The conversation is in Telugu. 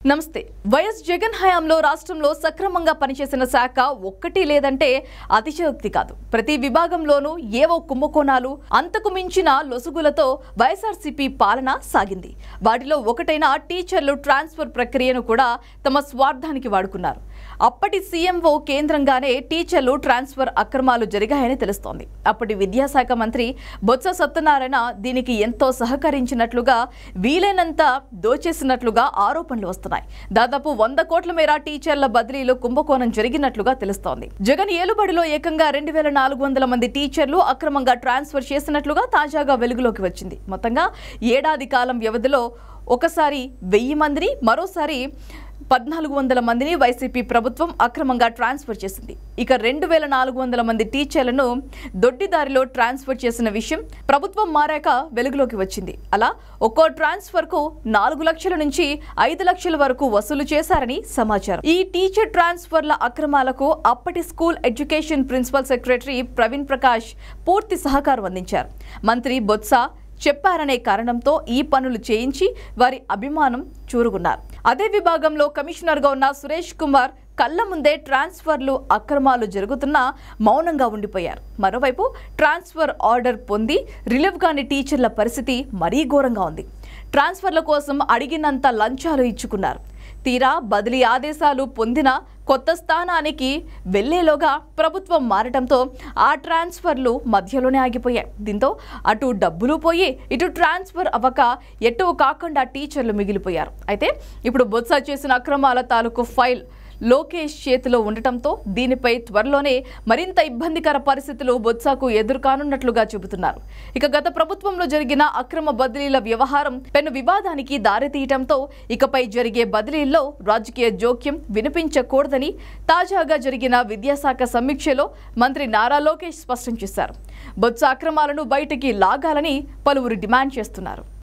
నమస్తే. వైఎస్ జగన్ హయాంలో రాష్ట్రంలో సక్రమంగా పనిచేసిన శాఖ ఒక్కటి లేదంటే అతిశయోక్తి కాదు. ప్రతి విభాగంలోనూ ఏవో కుంభకోణాలు, అంతకు మించిన లొసుగులతో వైఎస్ఆర్సీపీ పాలన సాగింది. వాటిలో ఒకటైన టీచర్లు ట్రాన్స్ఫర్ ప్రక్రియను కూడా తమ స్వార్థానికి వాడుకున్నారు. అప్పటి సీఎంఓ కేంద్రంగానే టీచర్లు ట్రాన్స్ఫర్ అక్రమాలు జరిగాయని తెలుస్తోంది. అప్పటి విద్యాశాఖ మంత్రి బొత్స సత్యనారాయణ దీనికి ఎంతో సహకరించినట్లుగా, వీలైనంత దోచేసినట్లుగా ఆరోపణలు వస్తున్నాయి. దాదాపు 100 కోట్ల మేర టీచర్ల బదిలీలో కుంభకోణం జరిగినట్లుగా తెలుస్తోంది. జగన్ ఏలుబడిలో ఏకంగా 2400 మంది టీచర్లు అక్రమంగా ట్రాన్స్ఫర్ చేసినట్లుగా తాజాగా వెలుగులోకి వచ్చింది. మొత్తంగా ఏడాది కాలం వ్యవధిలో ఒకసారి 1000 మందిని, మరోసారి 1400 మందిని వైసీపీ ప్రభుత్వం అక్రమంగా ట్రాన్స్ఫర్ చేసింది. ఇక 2400 మంది టీచర్లను దొడ్డిదారిలో ట్రాన్స్ఫర్ చేసిన విషయం ప్రభుత్వం మారాక వెలుగులోకి వచ్చింది. అలా ఒక్కో ట్రాన్స్ఫర్ కు 4 లక్షల నుంచి 5 లక్షల వరకు వసూలు చేశారని సమాచారం. ఈ టీచర్ ట్రాన్స్ఫర్ల అక్రమాలకు అప్పటి school education principal secretary Praveen Prakash పూర్తి సహకారం అందించారు. మంత్రి బొత్స చెప్పారనే కారణంతో ఈ పనులు చేయించి వారి అభిమానం చూరుగున్నారు. అదే విభాగంలో కమిషనర్గా ఉన్న సురేష్ కుమార్ కళ్ల ముందే ట్రాన్స్ఫర్లు అక్రమాలు జరుగుతున్నా మౌనంగా ఉండిపోయారు. మరోవైపు ట్రాన్స్ఫర్ ఆర్డర్ పొంది రిలీవ్ కాని టీచర్ల పరిస్థితి మరీ ఘోరంగా ఉంది. ట్రాన్స్ఫర్ల కోసం అడిగినంత లంచాలు ఇచ్చుకున్నారు. తీరా బదిలీ ఆదేశాలు పొందిన కొత్త స్థానానికి వెళ్లేలోగా ప్రభుత్వం మారటంతో ఆ ట్రాన్స్ఫర్లు మధ్యలోనే ఆగిపోయాయి. దీంతో అటు డబ్బులు పోయి, ఇటు ట్రాన్స్ఫర్ అవ్వక ఎటు కాకుండా టీచర్లు మిగిలిపోయారు. అయితే ఇప్పుడు బొత్స చేసిన అక్రమాల తాలూకు ఫైల్ లోకేష్ చేతిలో ఉండటంతో దీనిపై త్వరలోనే మరింత ఇబ్బందికర పరిస్థితులు బొత్సకు ఎదురుకానున్నట్లుగా చెబుతున్నారు. ఇక గత ప్రభుత్వంలో జరిగిన అక్రమ బదిలీల వ్యవహారం పెను వివాదానికి దారితీయటంతో ఇకపై జరిగే బదిలీల్లో రాజకీయ జోక్యం వినిపించకూడదని తాజాగా జరిగిన విద్యాశాఖ సమీక్షలో మంత్రి నారా లోకేష్ స్పష్టం చేశారు. బొత్స అక్రమాలను బయటికి లాగాలని పలువురు డిమాండ్ చేస్తున్నారు.